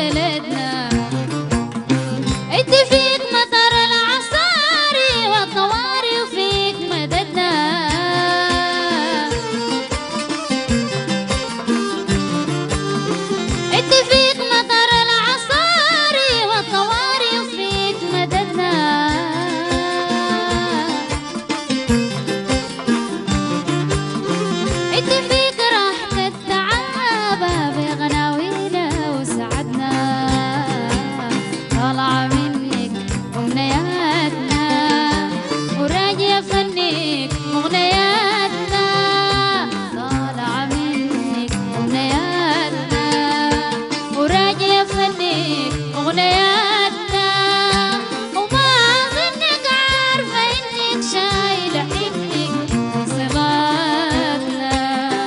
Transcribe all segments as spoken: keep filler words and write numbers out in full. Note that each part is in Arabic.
بلدنا. انت فيك مطر العصاري والطواري وفيك مددنا. انت فيك مطر العصاري والطواري وفيك مددنا. انت فيك راحة التعابة بغناوينا وسعدنا. طالعة منك أمنياتنا وراجية فنك مغنياتنا. طالعة منك أمنياتنا وراجية فنك مغنياتنا. وما ظنك عارفة إنك شايلة حبك صلاتنا.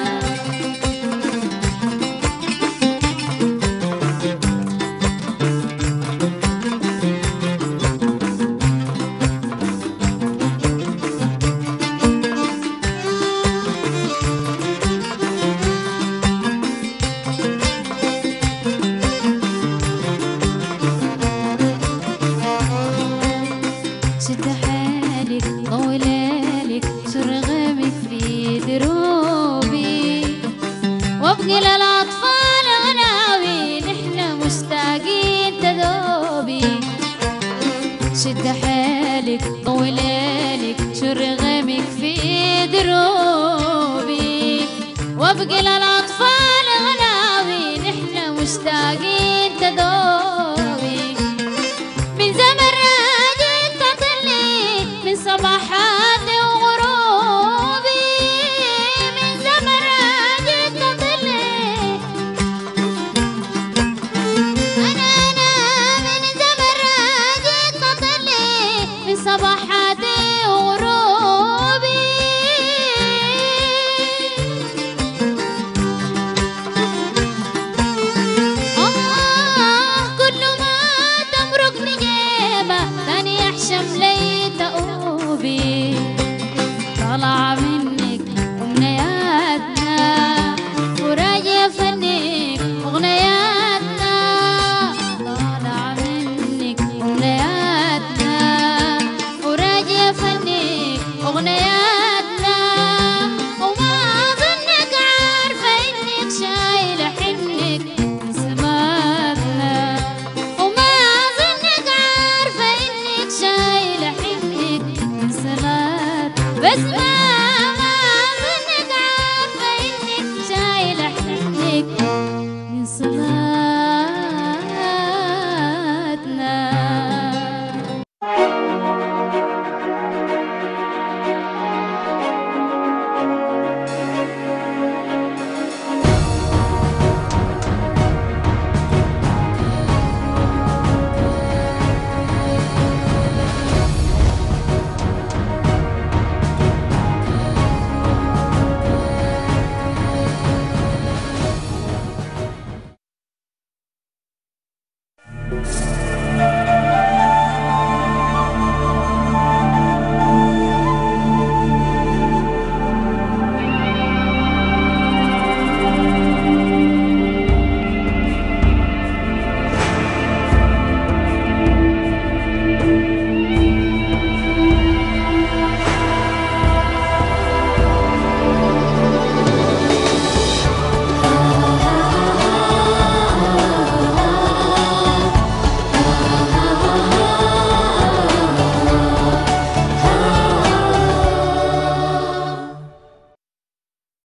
شد حالك طولالك شرغمك في دروبي. وابقي للأطفال غناوي نحن مشتاقين تذوبي. شد حالك طولالك شرغمك في دروبي. وابقي للأطفال غناوي نحن مشتاقين تذوبي. من زمن راجل تطلي من صباحاتي وغروبي. من زمن راجل تطلي أنا أنا من زمن راجل تطلي من صباحاتي وغروبي. آه كل ما تمرق نجيبة ثاني يحشم لي تأوبي. طالعة منك أمنياتنا وراجية فنك أغنياتنا. طالعة منك أمنياتنا وراجية فنك أغنياتنا. وما ظنك عارفة إنك شايلة حملك من سماتنا. وما ظنك عارفة إنك شايلة حملك من سمات. بس ما ما ظنك عارفة إنك شايلة حملك من صلاتنا.